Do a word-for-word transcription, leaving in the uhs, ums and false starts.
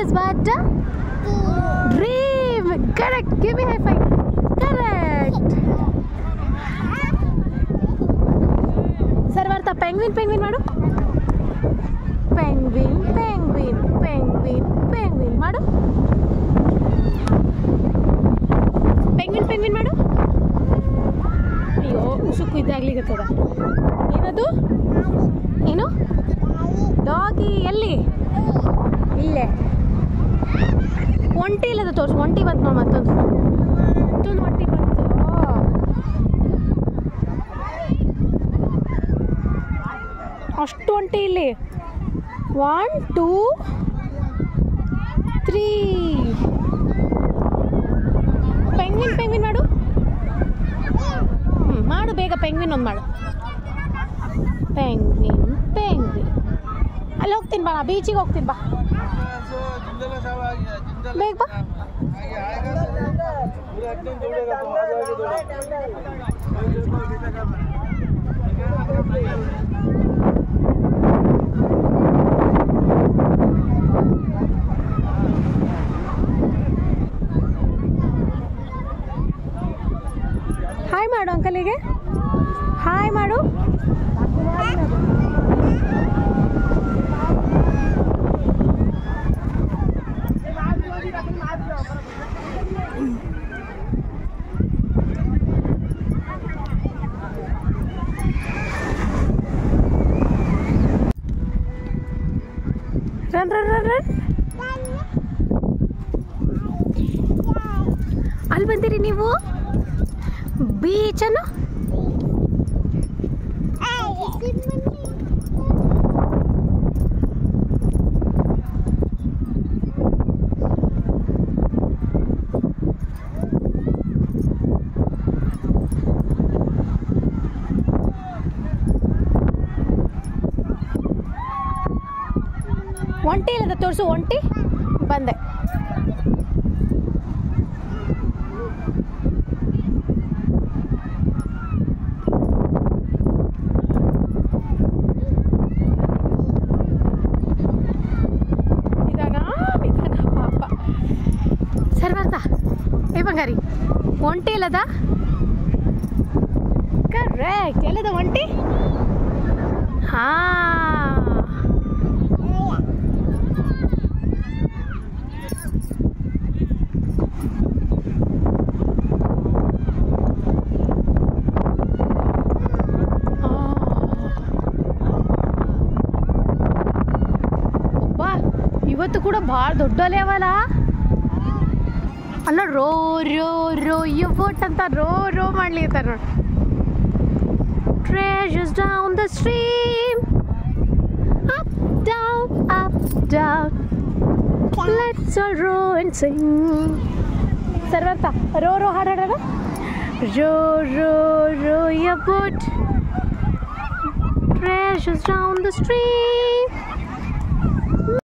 is what? Dream. Correct. Give me high five. Correct. Sarvartha, penguin, penguin ಮಾಡು. Penguin, penguin, penguin, penguin ಮಾಡು. Penguin, penguin ಮಾಡು. ಅಯ್ಯೋ ಉಸುಕು ಇದಾಗ್ಲಿಕ್ಕತ್ತದ. ಏನದು? ಏನು? ಡಾಗಿ ಎಲ್ಲಿ? ಇಲ್ಲೇ. ಒಂಟಿ ಇಲ್ಲದ ತೋರಿಸು. ಒಂಟಿ ಬಂತು ನೋಡಿ ಮತ್ತೊಂದು. ಮತ್ತೊಂದು ಒಂಟಿ ಬಂತು. ಅಷ್ಟು ಒಂಟಿ ಇಲ್ಲಿ. One two three. Penguin penguin ಮಾಡು. ಹ್ಞೂ ಮಾಡು ಬೇಗ. ಪೆಂಗ್ವಿನ್ ಒಂದು ಮಾಡು. Penguin penguin. ಅಲ್ಲಿ ಹೋಗ್ತೀನಿ ಬಾ. ಬೀಚಿಗೆ ಹೋಗ್ತೀನಿ ಬಾ. ಬೇಗ ಬಾ. ಹಾಯ್ ಮಾಡು ಅಂಕಲಿಗೆ. ಹಾಯ್ ಮಾಡು. Run run run run. ಅಲ್ಲಿ ಬಂದಿರಿ ನೀವು ಬೀಚ್ ಅನ್ನು. ಒಂಟಿ ಇಲ್ಲದ ತೋರಿಸು. ಒಂಟಿ ಬಂದೆ. ನಿಧಾನ ನಿಧಾನ ಪಾಪ. ಸರ್ವಾರ್ಥ ಏ ಬಂಗಾರಿ ಒಂಟಿ ಇಲ್ಲದ. ಕರೆಕ್ಟ್. ಎಲ್ಲದ ಒಂಟಿ? ಹಾ ಇವತ್ತು ಕೂಡ ಭಾಳ ದೊಡ್ಡ ಅಲೆ ಅವಲ್ಲ. ಅಲ್ಲ ರೋ ರೋ ರೋ ಯುವಟ್ ಅಂತ ರೋ ರೋ ಮಾಡ್ಲಿರ್ತಾರ ನೋಡಿ. Treasures down the stream, up down up down, let's all row and sing. ಸರ್ವಾರ್ಥ ರೋ ರೋ ಹಾಡು ಹಾಡೋಣ. Row row row your boat, treasures down the stream.